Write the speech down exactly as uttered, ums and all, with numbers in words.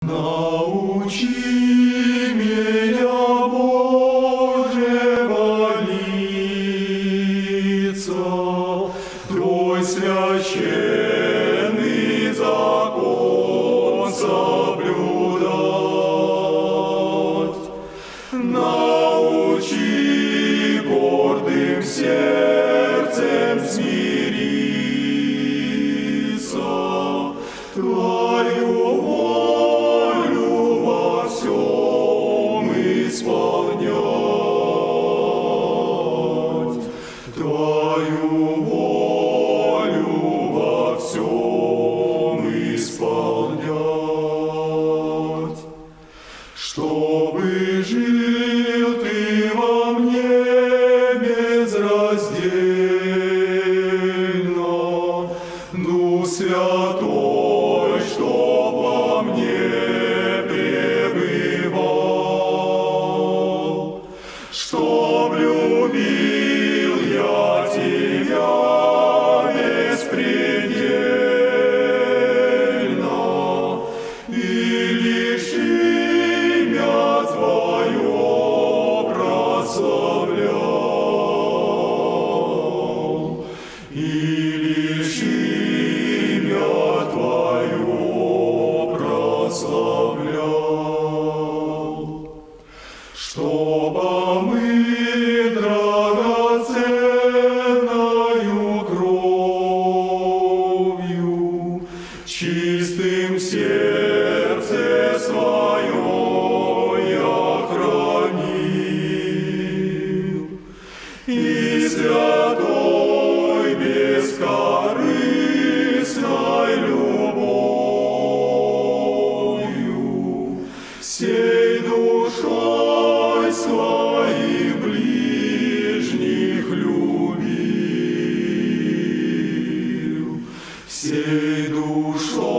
Научи меня, Боже, молиться, Твой священный закон соблюдать. Научи гордым сердцем смириться, Твою волю во всем исполнять, Твою волю во всем исполнять. Чтобы жил Ты во мне безраздельно, Дух Святой, чтоб во мне пребывал, чтоб любил я Тебя беспредельно и лишь имя Твое прославлял, и лишь имя Твое прославлял. Чтобы мы драгоценною кровью, чистым сердце свое я хранил, и святой бескорыстной любовью всей душой своих ближних любил, всей душой